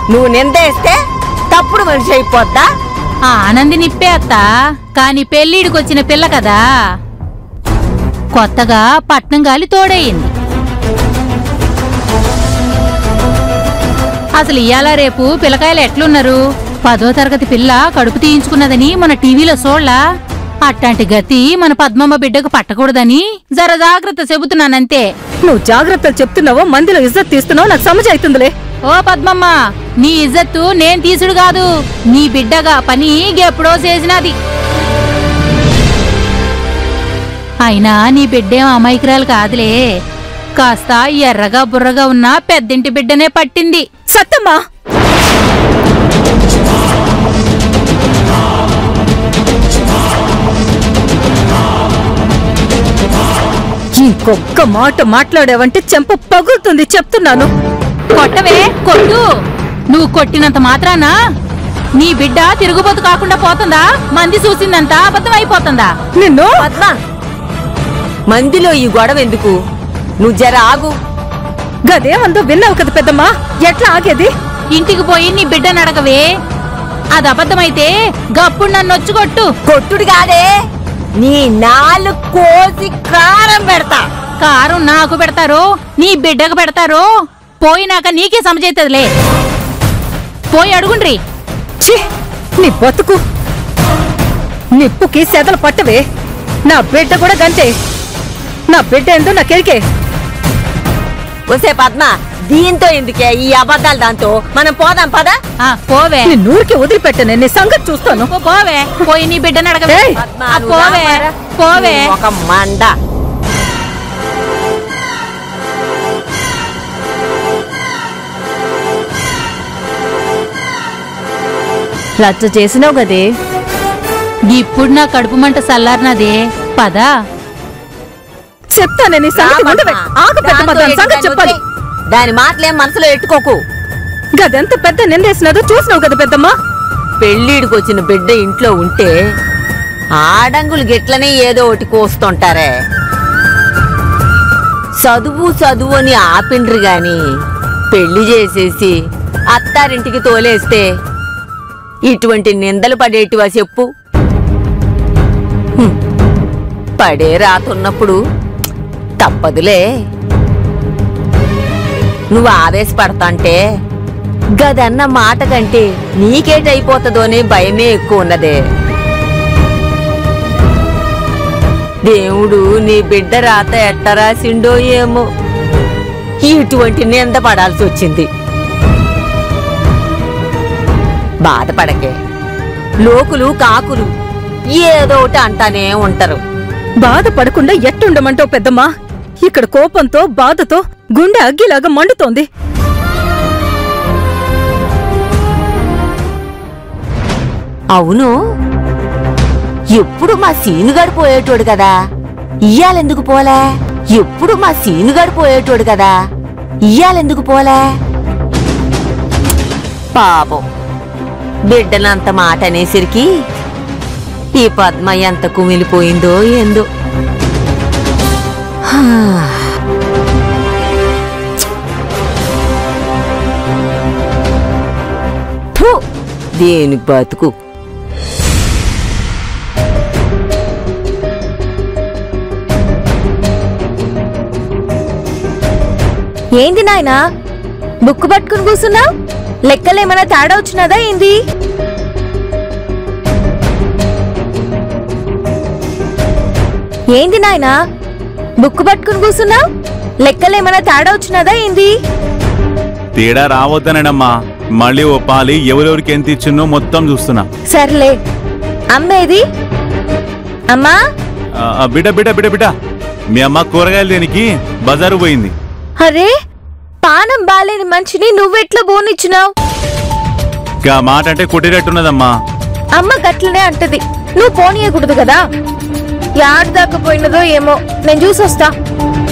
నువ్వు నిందేస్తే తప్పుడు మనిషి అయిపోద్దా? ఆనంది నిప్పే అత్త, కాని పెళ్ళిడికొచ్చిన పిల్ల కదా, కొత్తగా పట్నం గాలి తోడయింది. అసలు ఇయాల రేపు పిల్లకాయలు ఎట్లున్నారు? 10వ తరగతి పిల్ల కడుపు తీయించుకున్నదని మన టీవీలో చూడలా? అట్లాంటి గతి మన పద్మమ్మ బిడ్డకు పట్టకూడదని జర జాగ్రత్త చెబుతున్నానంతే. నువ్వు జాగ్రత్తలు చెప్తున్నావో మందిలో ఇజ్జత్ తీస్తున్నావో నాకు సమజ్ అవుతుందిలే. ఓ పద్మమ్మ, నీ ఇజ్జత్తు నేను తీసుడు కాదు, నీ బిడ్డగా పని ఎప్పుడో చేసినది. అయినా నీ బిడ్డేం అమాయకురాలు కాదులే, కాస్త ఎర్రగా బుర్రగా ఉన్న పెద్దింటి బిడ్డనే పట్టింది. సత్తమ్మా, ఇంకొక్క మాట మాట్లాడావంటే చెంప పగులుతుంది చెప్తున్నాను. కొట్టవే, కొట్టు. నువ్వు కొట్టినంత మాత్రాన నీ బిడ్డ తిరుగుబోతు కాకుండా పోతుందా? మంది చూసిందంతా అబద్ధం అయిపోతుందా? నిన్ను పద్మ, మందిలో ఈ గొడవ ఎందుకు? నువ్వు జర ఆగు. గదేమందో విన్నావు కదా పెద్దమ్మా, ఎట్లా ఆగేది? ఇంటికి పోయి నీ బిడ్డను అడగవే. అది అబద్ధమైతే గప్పుడు నన్ను వచ్చుకొట్టు. కొట్టుడు కాదే, నీ నాలుగు కోసి కారం పెడతా. కారం నాకు పెడతారో నీ బిడ్డకు పెడతారో పోయినాక నీకే సమజైతదిలే. పోయి అడుగుండ్రి. ఛీ, నీ బతుకు నిప్పుకి సెదలు పట్టవే. నా బిడ్డ కూడా గంతే. నా బిడ్డ ఏందో నాకెరికే. వసే పద్మ, దీంతో ఎందుకే ఈ అబద్ధాలు? దాంతో మనం పోదాం పదా. పోవే, నీ నూరికి వదిలిపెట్టనే, నీ సంగతి చూస్తాను. పోవే, పోయి నీ బిడ్డను అడగవే. పోవే పోవే. ఒక మండ. రచ్చ చేసినావు గదే, ఇప్పుడు నా కడుపు మంట సల్లారినదే. పదా చెప్తానే నీ సంగతి. ఉండవే, ఆగు పెద్దమ్మ, దాని సంగతి చెప్పాలి. దాని మాటలేం మనసులో ఎట్టుకోకు. గదెంత పెద్ద నిందేసినదో చూసినావు కదా పెద్దమ్మ. పెళ్ళిడికి వచ్చిన బిడ్డ ఇంట్లో ఉంటే ఆడంగులు గిట్లనే ఏదో ఒకటి కోస్తుంటారే. చదువు చదువు అని ఆపిండ్రు గాని పెళ్లి చేసేసి అత్తారింటికి తోలేస్తే ఇటువంటి నిందలు పడేటివా చెప్పు? పడే రాతున్నప్పుడు తప్పదులే. నువ్వు ఆవేశపడతాంటే గదన్న మాట కంటే నీకేటైపోతుందోనే భయమే ఎక్కువ ఉన్నదే. దేవుడు నీ బిడ్డ రాత ఎట్ట రాసిండో ఏమో ఇటువంటి నింద పడాల్సి వచ్చింది. బాధపడకే, లోకులు కాకులు ఏదో ఒకటి అంటానే ఉంటారు. బాధపడకుండా ఎట్టుండమంటావు పెద్దమ్మా? ఇక్కడ కోపంతో బాధతో గుండె అగ్గిలాగా మండుతోంది. అవును, ఎప్పుడు మా సీనుగాడు పోయేటోడు కదా, ఇయ్యాలెందుకు పోలే? ఎప్పుడు మా సీనుగాడు పోయేటోడు కదా, ఇయ్యాలెందుకు పోలే? పాపం, బిడ్డనంత మాట అనేసరికి ఈ పద్మ ఎంత కుమిలిపోయిందో ఏందో. దేని బతుకు. ఏంది నాయనా బుక్కు పట్టుకుని కూర్చున్నావు? లెక్కలేమన్నా తేడా వచ్చినదా ఏంది? ఏంది నాయనా బుక్కు పట్టుకుని కూర్చున్నావు? లెక్కలేమన్నా తేడా వచ్చినదా ఏంది? తేడా రావద్దనమ్మా, మళ్ళీ ఓ పాలి ఎవరెవరికి ఎంత ఇచ్చిందో మొత్తం చూస్తున్నా. సర్లే, అమ్మేది? అమ్మా, బిడ్డ బిడ్డ బిడ్డ బిడ్డ, మీ అమ్మ కూరగాయలు దేనికి బజారు పోయింది. అరే, పానం బాలేని మనిషిని నువ్వెట్లా బోనిచ్చినావు? గా మాట అంటే కొట్టినట్టున్నదమ్మా. అమ్మ గట్లనే అంటది, నువ్వు పోనీయకూడదు కదా. యాడ్ దాకా పోయినదో ఏమో, నేను చూసొస్తా.